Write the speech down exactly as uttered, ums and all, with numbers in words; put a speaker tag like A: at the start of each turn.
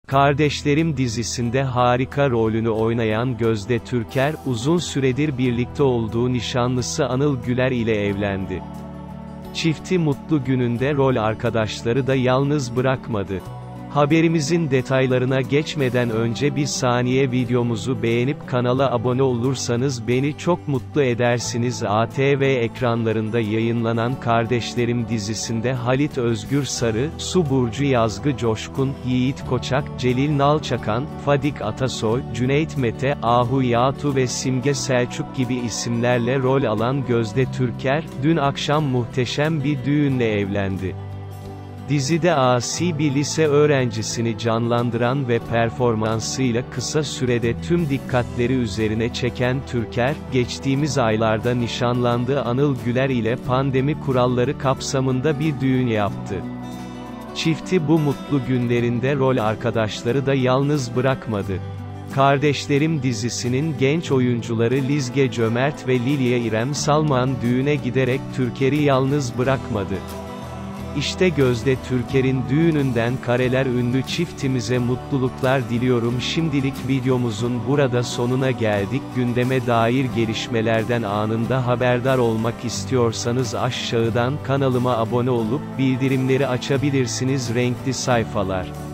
A: Kardeşlerim dizisinde harika rolünü oynayan Gözde Türker, uzun süredir birlikte olduğu nişanlısı Anıl Güler ile evlendi. Çifti mutlu gününde rol arkadaşları da yalnız bırakmadı. Haberimizin detaylarına geçmeden önce bir saniye videomuzu beğenip kanala abone olursanız beni çok mutlu edersiniz. A T V ekranlarında yayınlanan Kardeşlerim dizisinde Halit Özgür Sarı, Su Burcu Yazgı Coşkun, Yiğit Koçak, Celil Nalçakan, Fadik Atasoy, Cüneyt Mete, Ahu Yatu ve Simge Selçuk gibi isimlerle rol alan Gözde Türker, dün akşam muhteşem bir düğünle evlendi. Dizide asi bir lise öğrencisini canlandıran ve performansıyla kısa sürede tüm dikkatleri üzerine çeken Türker, geçtiğimiz aylarda nişanlandığı Anıl Güler ile pandemi kuralları kapsamında bir düğün yaptı. Çifti bu mutlu günlerinde rol arkadaşları da yalnız bırakmadı. Kardeşlerim dizisinin genç oyuncuları Lizge Cömert ve Lilye İrem Salman düğüne giderek Türker'i yalnız bırakmadı. İşte Gözde Türker'in düğününden kareler. Ünlü çiftimize mutluluklar diliyorum. Şimdilik videomuzun burada sonuna geldik. Gündeme dair gelişmelerden anında haberdar olmak istiyorsanız aşağıdan kanalıma abone olup bildirimleri açabilirsiniz. Renkli sayfalar.